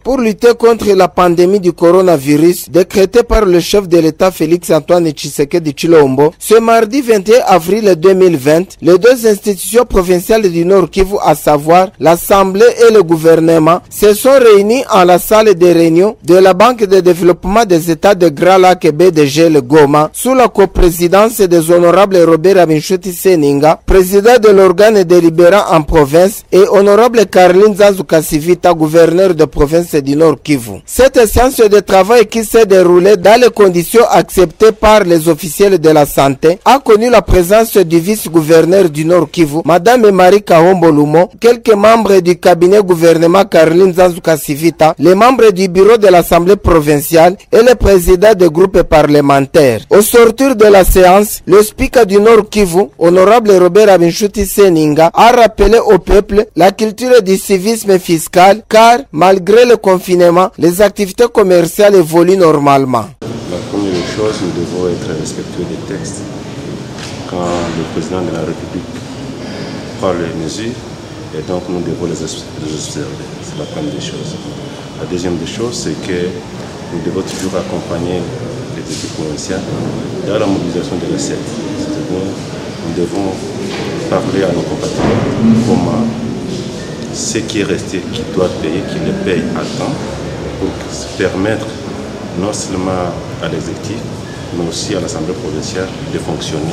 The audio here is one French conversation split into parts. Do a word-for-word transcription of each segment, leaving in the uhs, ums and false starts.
pour lutter contre la pandémie du coronavirus décrétée par le chef de l'État Félix-Antoine Tshisekedi Tshilombo. Ce mardi vingt et un avril deux mille vingt, les deux institutions provinciales du Nord Kivu, à savoir l'Assemblée et le gouvernement, se sont réunis en la salle de réunion de la Banque de développement des États de Grand Lac et B D G le Goma, sous la coprésidence des honorables Robert Abinshuti Seninga, président de l'organe délibérant en province, et honorable Caroline Zanzou-Kassivita, gouverneur de province du Nord Kivu. Cette séance de travail, qui s'est déroulée dans les conditions acceptées par les officiels de la santé, a connu la présence du vice-gouverneur du Nord Kivu, Madame Marie Kahombo Lumo, quelques membres du cabinet gouvernement Caroline Zanzou-Kassivita, les membres du bureau de l'Assemblée provinciale et le président des groupes parlementaires. Au sortir de la séance, le speaker du Nord Kivu, honorable Robert Abinshuti Seninga, a rappelé au peuple la culture du civisme fiscal, car malgré le confinement, les activités commerciales évoluent normalement. La première chose, nous devons être respectueux des textes. Quand le président de la République prend les mesures, et donc nous devons les observer. C'est la première des choses. La deuxième des choses, c'est que nous devons toujours accompagner les équipes provinciales dans la mobilisation des recettes. C'est-à-dire, nous devons parler à nos compatriotes comment ce qui est resté, qui doit payer, qui le paye à temps, pour permettre non seulement à l'exécutif, mais aussi à l'Assemblée provinciale de fonctionner.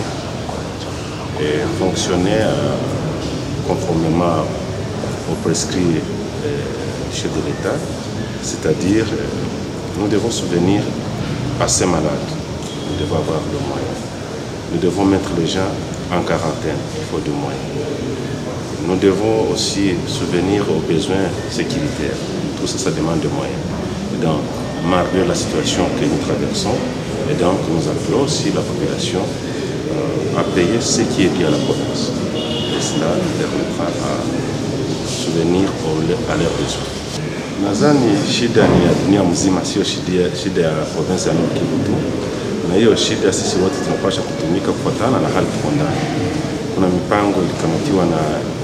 Et fonctionner euh, conformément aux prescrits euh, du chef de l'État, c'est-à-dire euh, nous devons souvenir à ces malades, nous devons avoir le moyen. Nous devons mettre les gens en quarantaine, il faut des moyens. Nous devons aussi souvenir aux besoins sécuritaires. Tout ça, ça demande des moyens. Et donc, malgré la situation que nous traversons, et donc nous appelons aussi la population euh, à payer ce qui est lié à la province. Et cela nous permettra à souvenir à leurs besoins. Nadhani shida ni ya dunia mzima, sio shida ya province ya Nord Kivu tu. Na hiyo shida sisi wote tunapaswa kutumika kufuatana na hali tuko ndani. Kuna mipango ilikamatiwa na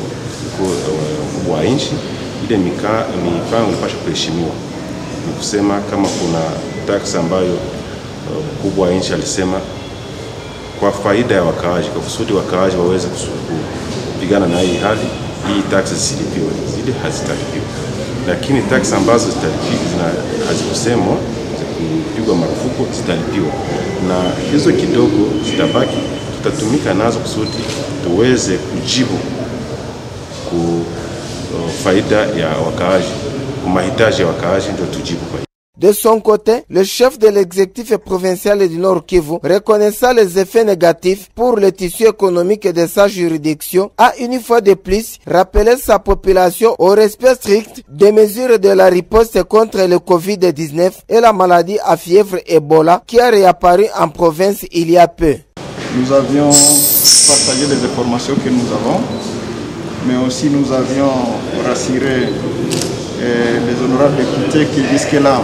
mkubwa wa nchi, ile mipango inapaswa kuheshimiwa. Ni kusema kama kuna taksi ambayo mkubwa wa nchi alisema kwa faida ya wakaaji, kwa kusudi wakaaji waweze kupigana na hii hali, hii taksi zisilipiwe, zile hazitalipiwa. Lakini taksi ambazo zitalipiwa hazikusemwa kupigwa marufuku zitalipiwa, na hizo kidogo zitabaki, tutatumika nazo kusudi tuweze kujibu ku faida ya wakaaji, kwa mahitaji ya wakaaji, ndio tujibu kwa. De son côté, le chef de l'exécutif provincial du Nord Kivu, reconnaissant les effets négatifs pour le tissu économique de sa juridiction, a une fois de plus rappelé sa population au respect strict des mesures de la riposte contre le Covid dix-neuf et la maladie à fièvre Ebola qui a réapparu en province il y a peu. Nous avions partagé les informations que nous avons, mais aussi nous avions rassuré eh, les honorables députés qui jusque-là,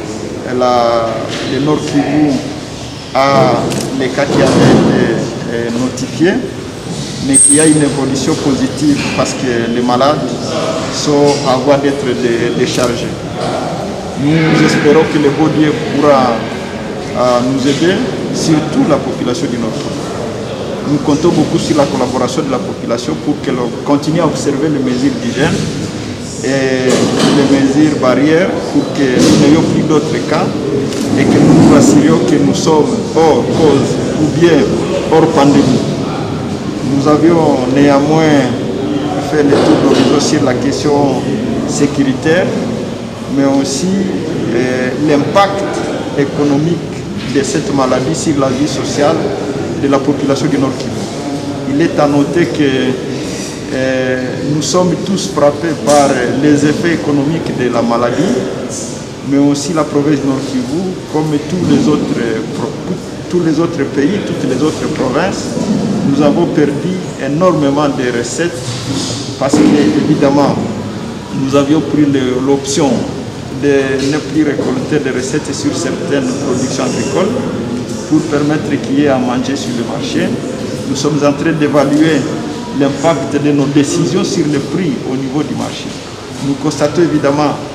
La, le Nord Kivu a les cas qui avaient été eh, notifiés, mais qu'il y a une évolution positive parce que les malades sont en voie d'être déchargés. Nous espérons que le beau Dieu pourra euh, nous aider, surtout la population du Nord Kivu. Nous comptons beaucoup sur la collaboration de la population pour qu'elle continue à observer les mesures d'hygiène et les mesures barrières pour que nous n'ayons plus d'autres cas et que nous nous assurions que nous sommes hors cause ou bien hors pandémie. Nous avions néanmoins fait le tour d'horizon sur la question sécuritaire, mais aussi eh, l'impact économique de cette maladie sur la vie sociale de la population du Nord Kivu. Il est à noter que Eh, nous sommes tous frappés par les effets économiques de la maladie, mais aussi la province du Nord Kivu, comme tous les autres, tous les autres pays, toutes les autres provinces, nous avons perdu énormément de recettes parce que, évidemment, nous avions pris l'option de ne plus récolter des recettes sur certaines productions agricoles pour permettre qu'il y ait à manger sur le marché. Nous sommes en train d'évaluer l'impact de nos décisions sur le prix au niveau du marché. Nous constatons évidemment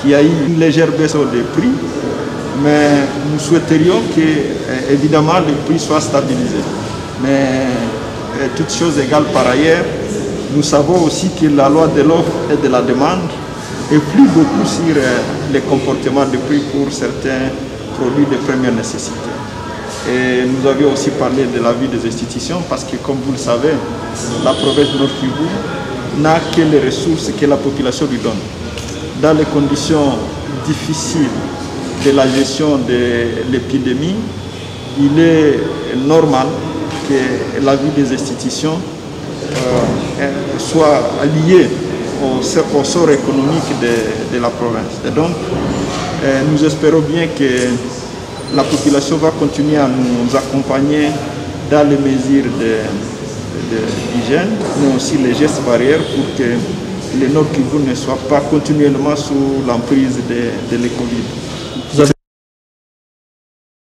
qu'il y a eu une légère baisse des prix, mais nous souhaiterions que, évidemment, les prix soient stabilisés. Mais toutes choses égales par ailleurs, nous savons aussi que la loi de l'offre et de la demande influe beaucoup sur les comportements de prix pour certains produits de première nécessité. Et nous avions aussi parlé de la vie des institutions parce que, comme vous le savez, la province de Nord Kivu n'a que les ressources que la population lui donne. Dans les conditions difficiles de la gestion de l'épidémie, il est normal que la vie des institutions euh, soit liée au, au sort économique de, de la province. Et donc, euh, nous espérons bien que la population va continuer à nous accompagner dans les mesures d'hygiène, mais aussi les gestes barrières pour que le Nord Kivu ne soit pas continuellement sous l'emprise de, de la Covid.